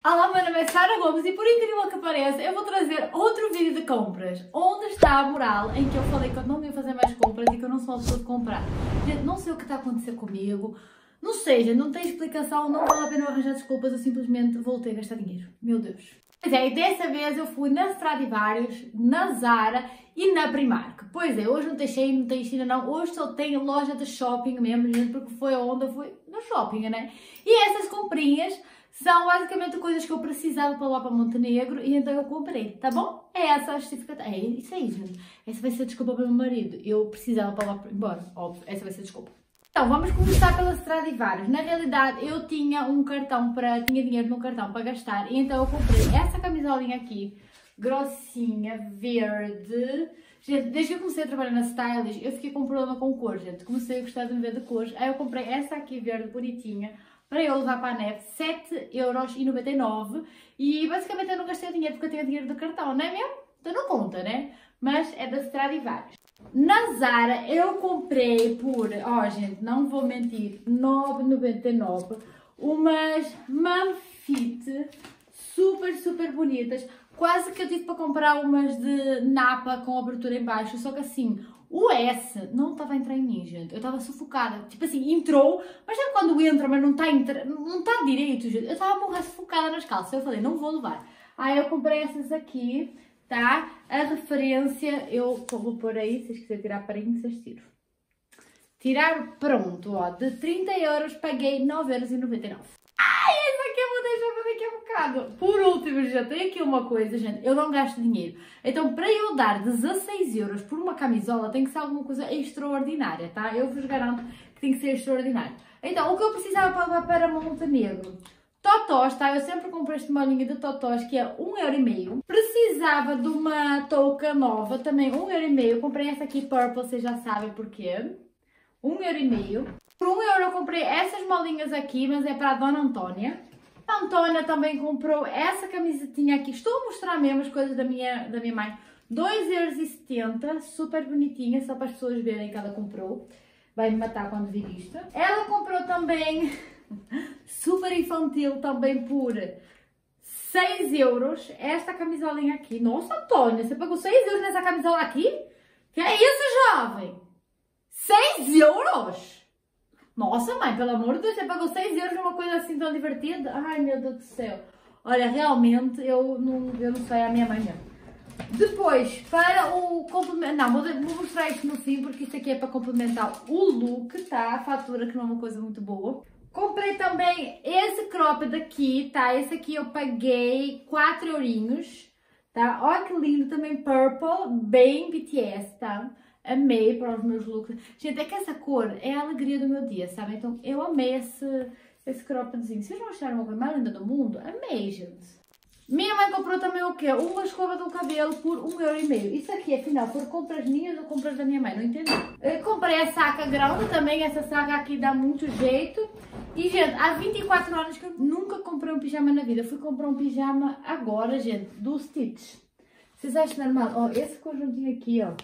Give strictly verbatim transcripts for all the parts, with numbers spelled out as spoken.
Olá, meu nome é Sara Gomes e por incrível que pareça, eu vou trazer outro vídeo de compras. Onde está a moral em que eu falei que eu não ia fazer mais compras e que eu não sou a pessoa de comprar. Gente, não sei o que está a acontecer comigo. Não sei, gente, não tem explicação, não vale a pena arranjar desculpas, eu simplesmente voltei a gastar dinheiro. Meu Deus. Pois é, e dessa vez eu fui na Stradivarius, na Zara e na Primark. Pois é, hoje não tem Shein, não tem China não, hoje só tem loja de shopping mesmo, gente, porque foi onde eu fui no shopping, né? E essas comprinhas são basicamente coisas que eu precisava para lá para Montenegro e então eu comprei, tá bom? É essa a justificativa. É isso aí, gente. Essa vai ser a desculpa para o meu marido. Eu precisava para lá embora, óbvio. Essa vai ser a desculpa. Então, vamos começar pela Stradivarius. Na realidade, eu tinha um cartão para... Tinha dinheiro no cartão para gastar e então eu comprei essa camisolinha aqui, grossinha, verde. Gente, desde que eu comecei a trabalhar na Stylish, eu fiquei com um problema com cor, gente. Comecei a gostar de me ver de cores. Aí eu comprei essa aqui, verde, bonitinha, para eu levar para a neve, sete euros e noventa e nove. E basicamente eu não gastei dinheiro porque eu tinha dinheiro do cartão, não é mesmo? Então não conta, né? Mas é da Stradivarius. Na Zara eu comprei por, ó oh, gente, não vou mentir, nove e noventa e nove umas Mum Fit super, super bonitas. Quase que eu tive para comprar umas de napa com abertura em baixo, só que assim, o S não estava a entrar em mim, gente. Eu estava sufocada. Tipo assim, entrou, mas sabe quando entra, mas não está não está direito, gente? Eu estava a morrer sufocada nas calças. Eu falei, não vou levar. Aí eu comprei essas aqui, tá? A referência, eu vou pôr aí, se vocês quiserem tirar parinho, vocês tiram. Tirar, pronto, ó. De trinta euros paguei nove euros e noventa e nove. Ai, essa aqui eu vou deixar para daqui a bocado. Por último, já tem aqui uma coisa, gente. Eu não gasto dinheiro. Então, para eu dar dezasseis euros por uma camisola, tem que ser alguma coisa extraordinária, tá? Eu vos garanto que tem que ser extraordinário. Então, o que eu precisava para levar para Montenegro? Totós, tá? Eu sempre comprei esta molinha de totós, que é um euro e meio. Precisava de uma touca nova, também um euro e meio. Comprei essa aqui, purple, vocês já sabem porquê. um euro e meio. Por um euro eu comprei essas molinhas aqui, mas é para a Dona Antônia. A Antônia também comprou essa camisetinha aqui. Estou a mostrar mesmo as coisas da minha, da minha mãe. dois euros e setenta, super bonitinha, só para as pessoas verem que ela comprou. Vai me matar quando vir isto. Ela comprou também, super infantil, também por seis euros, esta camisolinha aqui. Nossa, Antônia, você pagou seis euros nessa camisola aqui? Que é isso, jovem? seis euros? Nossa, mãe, pelo amor de Deus, você pagou seis euros numa coisa assim tão divertida? Ai, meu Deus do céu. Olha, realmente, eu não, eu não sei a minha mãe mesmo. Depois, para o complemento... Não, vou mostrar isto no fim, porque isto aqui é para complementar o look, tá? A fatura, que não é uma coisa muito boa. Comprei também esse cropped aqui, tá? Esse aqui eu paguei quatro eurinhos, tá? Olha que lindo, também purple, bem B T S, tá? Amei para os meus looks. Gente, é que essa cor é a alegria do meu dia, sabe? Então, eu amei esse, esse croppedzinho. Vocês não acharam uma coisa mais linda do mundo? Amei, gente. Minha mãe comprou também o quê? Uma escova do cabelo por um euro e meio. Isso aqui, afinal, foram compras minhas ou compras da minha mãe? Não entendi. Eu comprei a saca grande também. Essa saca aqui dá muito jeito. E, gente, há vinte e quatro anos que eu nunca comprei um pijama na vida. Eu fui comprar um pijama agora, gente, do Stitch. Vocês acham normal? Ó, esse conjuntinho aqui, ó.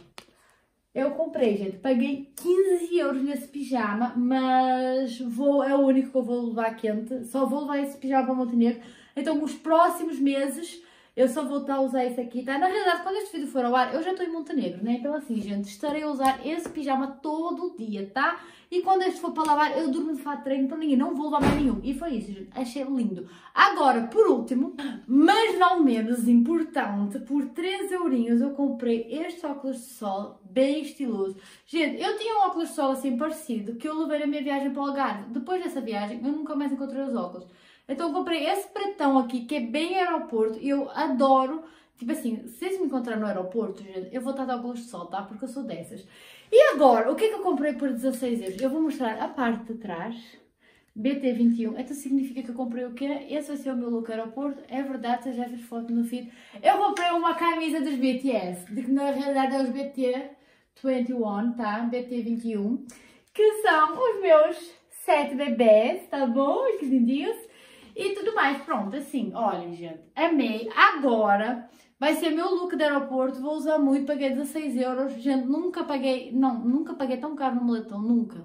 Eu comprei, gente, paguei quinze euros nesse pijama, mas vou, é o único que eu vou levar quente. Só vou levar esse pijama para Montenegro. Então, nos próximos meses, eu só vou estar a usar esse aqui, tá? Na realidade, quando este vídeo for ao ar, eu já estou em Montenegro, né? Então, assim, gente, estarei a usar esse pijama todo o dia, tá? E quando este for para lavar, eu durmo de fato de treino para ninguém, não vou levar mais nenhum. E foi isso, gente. Achei lindo. Agora, por último, mas não menos importante, por três eurinhos eu comprei este óculos de sol, bem estiloso. Gente, eu tinha um óculos de sol assim parecido, que eu levei na minha viagem para o Algarve. Depois dessa viagem, eu nunca mais encontrei os óculos. Então eu comprei esse pretão aqui, que é bem aeroporto, e eu adoro. Tipo assim, se vocês me encontrarem no aeroporto, gente, eu vou estar de óculos de sol, tá? Porque eu sou dessas. E agora, o que é que eu comprei por dezasseis euros? Eu vou mostrar a parte de trás, B T vinte e um. Então significa que eu comprei o quê? Esse vai ser o meu look aeroporto. É verdade, você já fez foto no feed. Eu comprei uma camisa dos B T S, de que na realidade é os B T vinte e um, tá? B T vinte e um, que são os meus sete bebês, tá bom? Os lindinhos. E tudo mais, pronto, assim, olhem, gente, amei. Agora vai ser meu look de aeroporto, vou usar muito, paguei dezasseis euros, gente, nunca paguei, não, nunca paguei tão caro no moletom, nunca.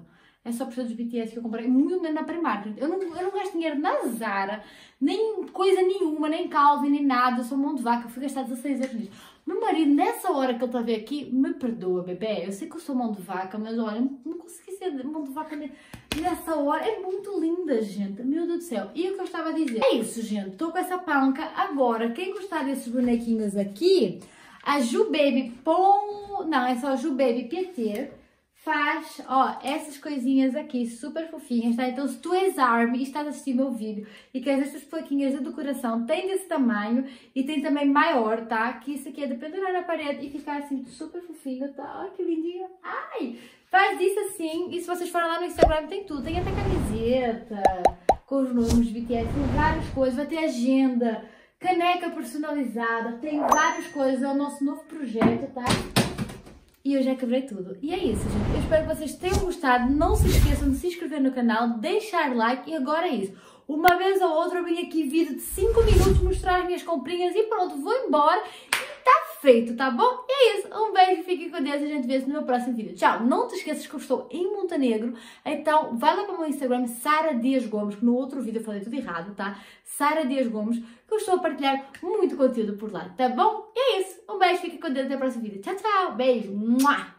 é só por ser dos B T S que eu comprei muito na Primark. Eu não, eu não gasto dinheiro na Zara, nem coisa nenhuma, nem Calvin, nem nada. Eu sou mão de vaca, eu fui gastar dezasseis euros nisso. Meu marido, nessa hora que ele está a ver aqui, me perdoa, bebê. Eu sei que eu sou mão de vaca, mas olha, não consegui ser mão de vaca nessa hora. É muito linda, gente. Meu Deus do céu. E o que eu estava a dizer? É isso, gente. Estou com essa panca. Agora, quem gostar desses bonequinhos aqui, a Ju Baby Pom... Não, é só a Ju Baby P T. Faz, ó, essas coisinhas aqui, super fofinhas, tá? Então, se tu és ARMY e estás a assistir meu vídeo e queres estas plaquinhas de decoração, tem desse tamanho e tem também maior, tá? Que isso aqui é de pendurar na parede e ficar assim super fofinho, tá? Ai, que lindinho! Ai! Faz isso assim e se vocês forem lá no Instagram tem tudo, tem até camiseta com os nomes B T S, tem várias coisas, vai ter agenda, caneca personalizada, tem várias coisas, é o nosso novo projeto, tá? E eu já quebrei tudo. E é isso, gente. Eu espero que vocês tenham gostado. Não se esqueçam de se inscrever no canal, deixar like e agora é isso. Uma vez ou outra eu vim aqui vídeo de cinco minutos mostrar as minhas comprinhas e pronto, vou embora e tá feito, tá bom? E é isso. Um beijo, fiquem com Deus e a gente vê-se no meu próximo vídeo. Tchau! Não te esqueças que eu estou em Montenegro, então vai lá para o meu Instagram, Sara Dias Gomes, que no outro vídeo eu falei tudo errado, tá? Sara Dias Gomes, que eu estou a partilhar muito conteúdo por lá, tá bom? E é isso. Um beijo, fiquem com Deus até o próximo vídeo. Tchau, tchau! Beijo! Mua!